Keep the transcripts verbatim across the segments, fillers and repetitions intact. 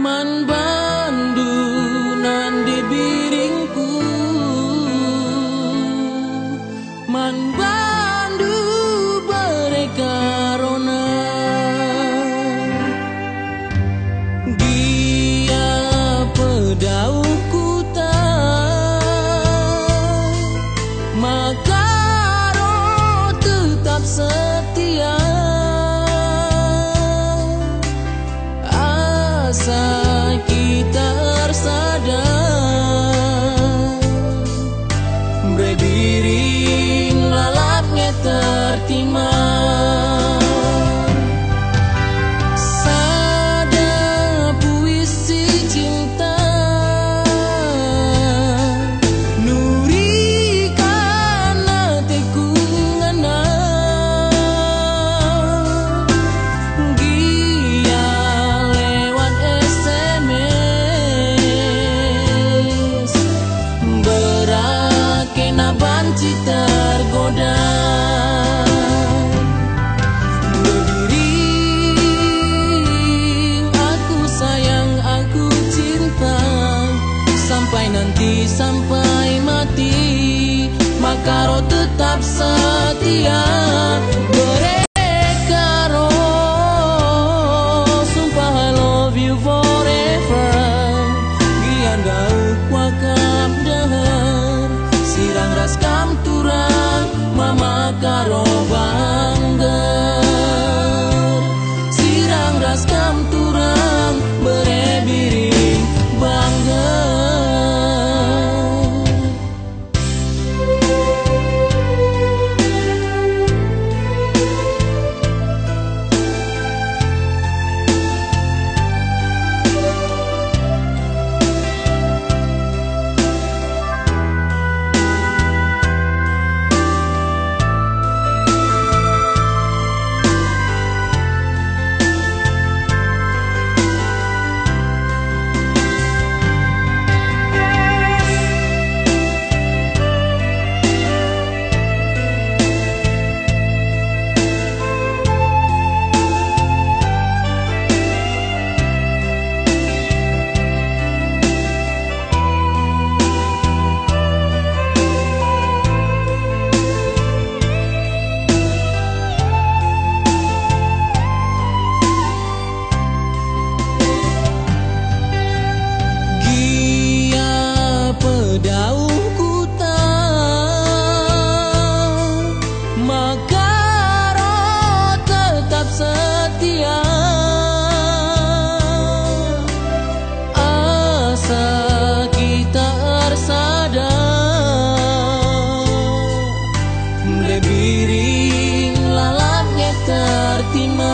Man bandu nan di biringku, man bandu berekarona. Dia pedau kuta, maka roh tetap setia. Asa kita tersadar, berbiring lalapnya tertima. Sada puisi cinta, nurikan hatiku ngena. Gia lewat S M S, berakena banci tergoda. Berdiri aku sayang, aku cinta, sampai nanti sampai mati, maka roh tetap setia. Berekaro, sumpah I love you forever. Gianda wakam dahar, sirang ras kam turang, mama karo banggar. Sirang ras kam turang, berebiring banggar. Pedau kuta, maka roh tetap setia. Asa kita tersadar, berbiring lalapnya tertima.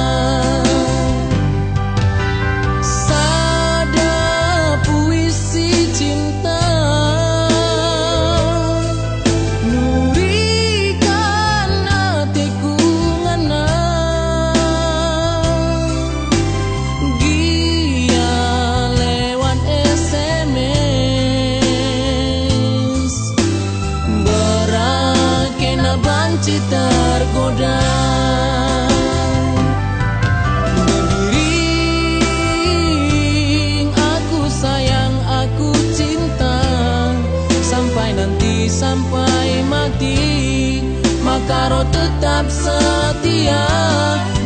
Banci tergoda, berdiri aku sayang, aku cinta, sampai nanti sampai mati, maka roh tetap setia.